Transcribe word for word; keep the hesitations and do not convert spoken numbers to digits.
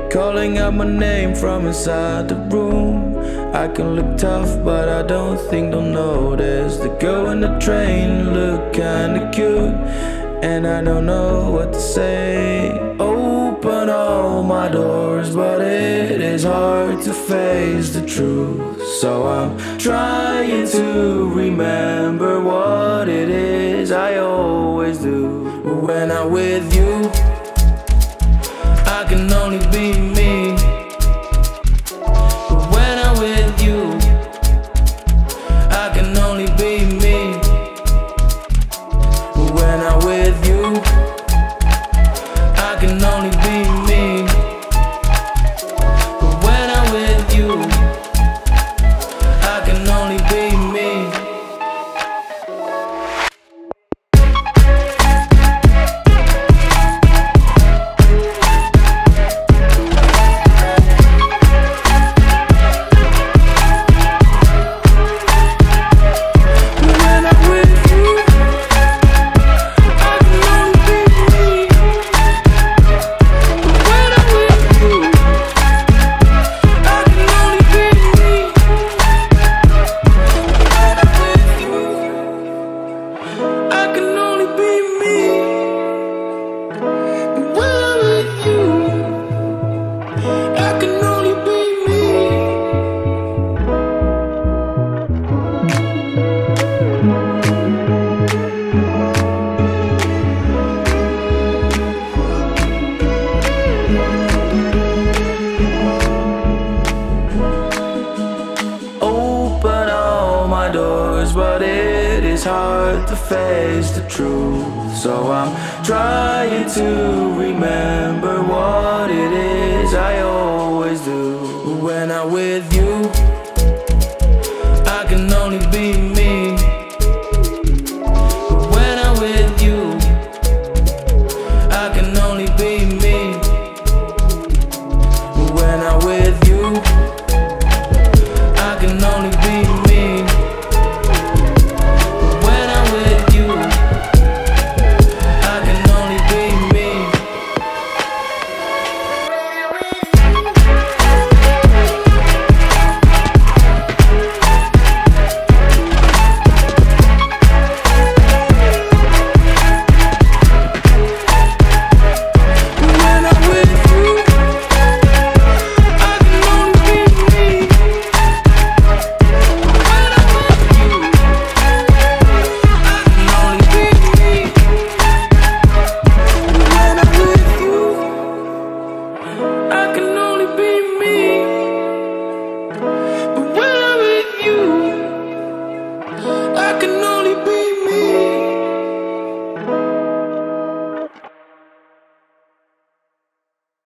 calling out my name from inside the room. I can look tough, but I don't think they'll notice. The girl in the train look kinda cute, and I don't know what to say. Open all my doors, but it is hard to face the truth. So I'm trying to remember what it is I always do. When I'm with you, I can only be me. But when I'm with you, I can only be me. But when I'm with you, I can only be me. But when I'm with you, I can only be me. Doors, but it is hard to face the truth. So I'm trying to remember what it is I always do. When I'm with you,